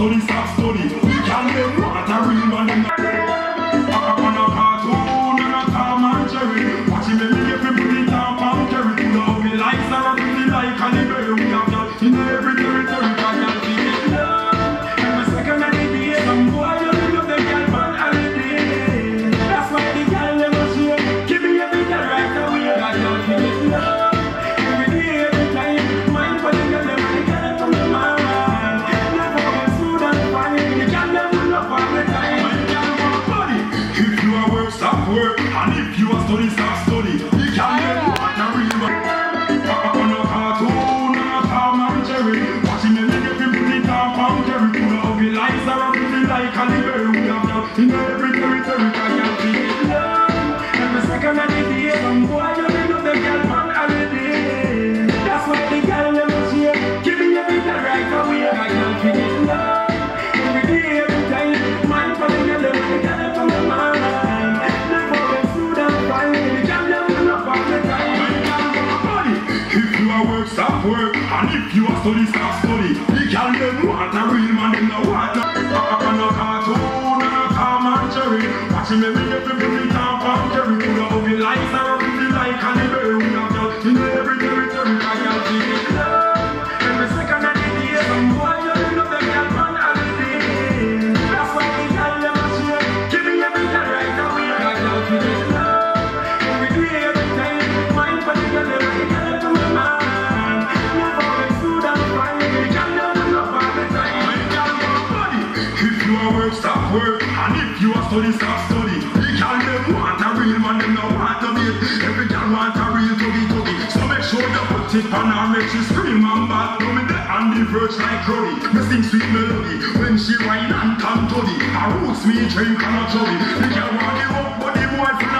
study, stop study. You can them want a real man in the on a cartoon and a Tom and Jerry. Watching me make me put it on palm carry. To love me like Sarah, me like Caliber. We have that in every territory. Can't feel it love. Every second of the day, some boy you love the girl man holiday. That's why the girl never share. Give me every girl right away. Can't feel it love. Every day, every time, mind for the girl, the girl from the mind. Never get smooth and funny. The girl never love all the time. If you are work, stop work. And if you are study, stop study. You can never want a real man. On a cartoon, on a Tom and Jerry. Watching me make me put it on palm carry. To the ugly lights are pretty like Caliber. We have that in every territory. Can't feel it love. Every second of the day, some boy you love the girl man holiday. That's why the girl never share. Give me every girl right away. Can't feel it love. Every day, every time, mind for the girl, the girl from the mind. If you are work, stop work. And if you are study, stop study. You can them want a real man in the water. On a cartoon, on a Tom and Jerry. Watching me make me put it on palm carry. To the ugly lights are pretty like Caliber. We have that in every territory. Can't feel it love. Every second of the day, some boy you love the girl man holiday. That's why the girl never share. Give me every girl right away. Can't feel it love. Every day, every time, mind for the girl, the girl from the mind. Never get smooth and funny. The girl never love all the time. If you are work, stop work. And if you are study, stop study. You can them want a real man, them no want a mate. Every girl want a real tuggy. So make sure you put it on her, make she scream and bad. Know me there on the verge like Crowley. Me sing sweet melody when she whine and come to the. Her roots me drink and a chubby. The girl want the up, but the boy